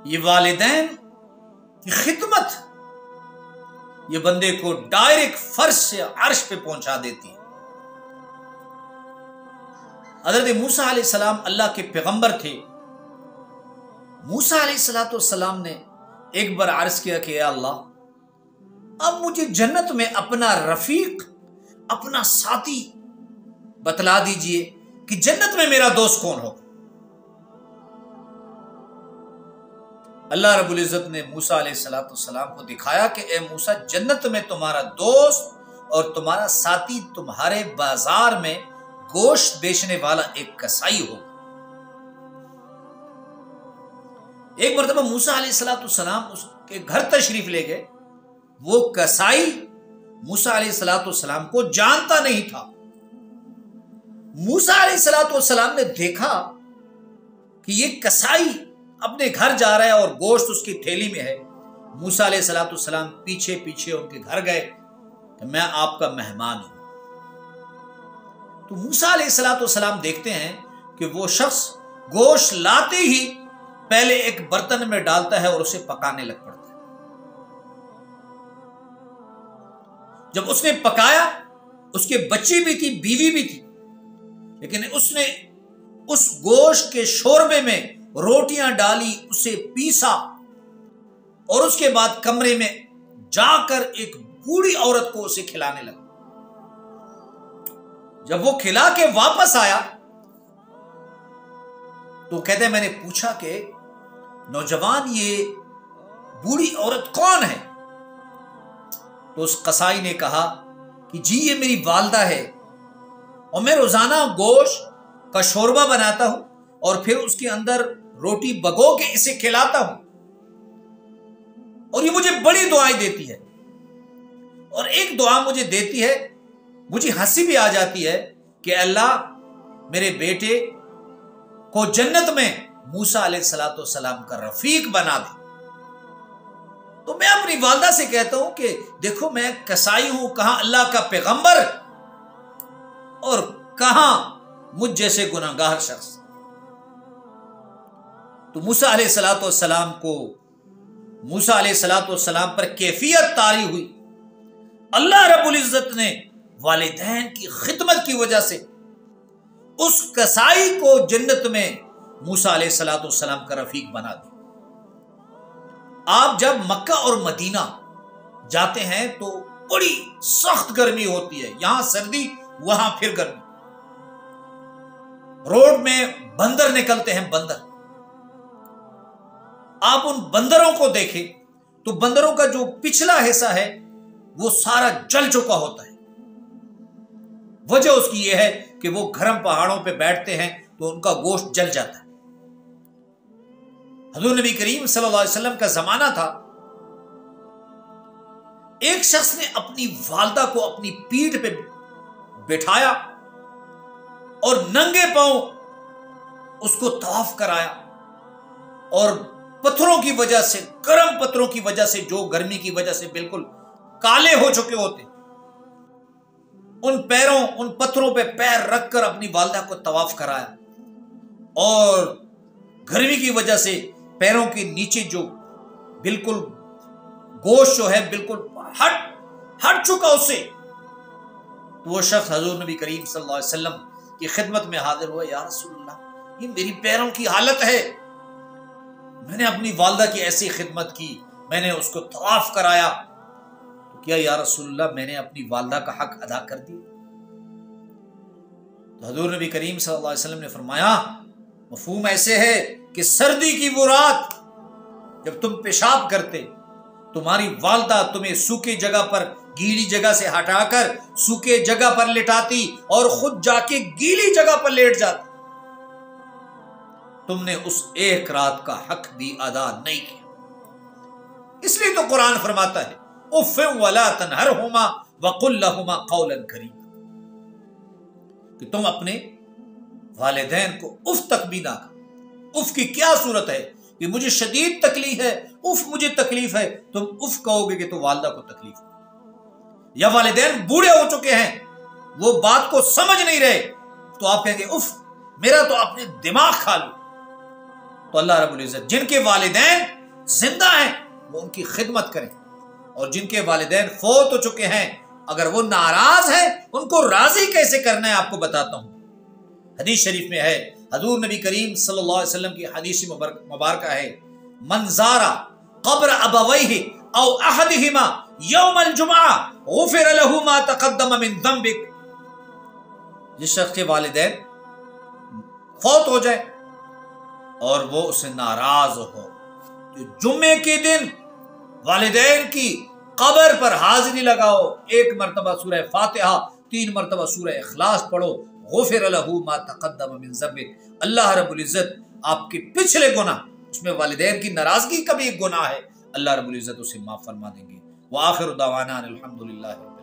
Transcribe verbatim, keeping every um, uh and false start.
یہ والدین کی خدمت یہ بندے کو ڈائریکٹ فرش سے عرش پہ پہنچا دیتی ہے۔ حضرت موسیٰ علیہ السلام اللہ کے پیغمبر تھے۔ موسیٰ علیہ السلام نے ایک بار عرض کیا کہ اے اللہ، اب مجھے جنت میں اپنا رفیق، اپنا ساتھی بتلا دیجئے کہ جنت میں میرا دوست کون ہو۔ اللہ رب العزت نے موسیٰ علیہ السلام کو دکھایا کہ اے موسیٰ، جنت میں تمہارا دوست اور تمہارا ساتھی تمہارے بازار میں گوشت بیچنے والا ایک کسائی ہوگا۔ ایک مرتبہ موسیٰ علیہ السلام اس کے گھر تشریف لے گئے۔ وہ کسائی موسیٰ علیہ السلام کو جانتا نہیں تھا۔ موسیٰ علیہ السلام نے دیکھا کہ یہ کسائی اپنے گھر جا رہا ہے اور گوشت اس کی تھیلی میں ہے۔ موسیٰ علیہ السلام پیچھے پیچھے ان کے گھر گئے کہ میں آپ کا مہمان ہوں۔ تو موسیٰ علیہ السلام دیکھتے ہیں کہ وہ شخص گوشت لاتے ہی پہلے ایک برتن میں ڈالتا ہے اور اسے پکانے لگ پڑتا ہے۔ جب اس نے پکایا، اس کے بچی بھی تھی، بیوی بھی تھی، لیکن اس نے اس گوشت کے شوربے میں روٹیاں ڈالی، اسے پیسا اور اس کے بعد کمرے میں جا کر ایک بوڑھی عورت کو اسے کھلانے لگا۔ جب وہ کھلا کے واپس آیا تو کہتے ہیں میں نے پوچھا کہ نوجوان یہ بوڑھی عورت کون ہے؟ تو اس قصائی نے کہا کہ جی یہ میری والدہ ہے، اور میں روزانہ گوشت کا شوربہ بناتا ہوں اور پھر اس کے اندر روٹی بگو کے اسے کھلاتا ہوں، اور یہ مجھے بڑی دعائیں دیتی ہے، اور ایک دعا مجھے دیتی ہے، مجھے ہنسی بھی آ جاتی ہے کہ اللہ میرے بیٹے کو جنت میں موسیٰ علیہ السلام کا رفیق بنا دے۔ تو میں اپنی والدہ سے کہتا ہوں کہ دیکھو میں کسائی ہوں، کہاں اللہ کا پیغمبر اور کہاں مجھ جیسے گناہگار شخص۔ تو موسیٰ علیہ السلام کو موسیٰ علیہ السلام پر کیفیت طاری ہوئی۔ اللہ رب العزت نے والدین کی خدمت کی وجہ سے اس کسائی کو جنت میں موسیٰ علیہ السلام کا رفیق بنا دیا۔ آپ جب مکہ اور مدینہ جاتے ہیں تو بڑی سخت گرمی ہوتی ہے، یہاں سردی وہاں پھر گرمی۔ روڈ میں بندر نکلتے ہیں، بندر۔ آپ ان بندروں کو دیکھیں تو بندروں کا جو پچھلا حصہ ہے وہ سارا جل چکا ہوتا ہے۔ وجہ اس کی یہ ہے کہ وہ گرم پہاڑوں پہ بیٹھتے ہیں تو ان کا گوشت جل جاتا ہے۔ حضور نبی کریم صلی اللہ علیہ وسلم کا زمانہ تھا، ایک شخص نے اپنی والدہ کو اپنی پیٹھ پہ بٹھایا اور ننگے پاؤں اس کو طواف کرایا، اور پتھروں کی وجہ سے، گرم پتھروں کی وجہ سے، جو گرمی کی وجہ سے بالکل کالے ہو چکے ہوتے، ان پیروں ان پتھروں پہ پیر رکھ کر اپنی والدہ کو طواف کرایا، اور گرمی کی وجہ سے پیروں کے نیچے جو بالکل گوشت جو ہے بالکل ہٹ ہٹ چکا اس سے، تو وہ شخص حضور نبی کریم صلی اللہ علیہ وسلم کی خدمت میں حاضر ہوا، یا رسول اللہ یہ میری پیروں کی حالت ہے، میں نے اپنی والدہ کی ایسی خدمت کی، میں نے اس کو طواف کرایا، تو کیا یا رسول اللہ میں نے اپنی والدہ کا حق ادا کر دیا؟ تو حضور نبی کریم صلی اللہ علیہ وسلم نے فرمایا مفہوم ایسے ہے کہ سردی کی وہ رات جب تم پیشاب کرتے، تمہاری والدہ تمہیں سوکھی جگہ پر گیلی جگہ سے ہٹا کر سوکھے جگہ پر لٹاتی اور خود جا کے گیلی جگہ پر لیٹ جاتی، تم نے اس ایک رات کا حق بھی ادا نہیں کیا۔ اس لیے تو قرآن فرماتا ہے اف ولا تنہرہما وقل لہما قولا کریما، کہ تم اپنے والدین کو اف تک بھی نہ کہو۔ اف کی کیا صورت ہے کہ مجھے شدید تکلیف ہے، اف مجھے تکلیف ہے، تم اف کہو گے کہ تو والدہ کو تکلیف ہے۔ یا والدین بوڑھے ہو چکے ہیں، وہ بات کو سمجھ نہیں رہے، تو آپ کہیں گے اف میرا تو اپنے دماغ کھا لو، تو اللہ رب العزت جن کے والدین زندہ ہیں وہ ان کی خدمت کریں، اور جن کے والدین فوت ہو چکے ہیں اگر وہ ناراض ہیں ان کو راضی کیسے کرنا ہے آپ کو بتاتا ہوں۔ حدیث شریف میں ہے، حضور نبی کریم صلی اللہ علیہ وسلم کی حدیث مبارکہ ہے، من زارا قبر ابویہ او احدہما یوم الجمعہ غفر له ما تقدم من ذنبک، جس شخص کے والدین فوت ہو جائے اور وہ اسے ناراض ہو تو جمعے کے دن والدین کی قبر پر حاضری لگاؤ، ایک مرتبہ سورہ فاتحہ، تین مرتبہ سورہ اخلاص پڑھو، غفر له ما تقدم من ذنبک، اللہ رب العزت آپ کے پچھلے گناہ، اس میں والدین کی ناراضگی کا بھی ایک گناہ ہے، اللہ رب العزت اسے معاف فرما دیں گے۔ وآخر دعوانا الحمدللہ۔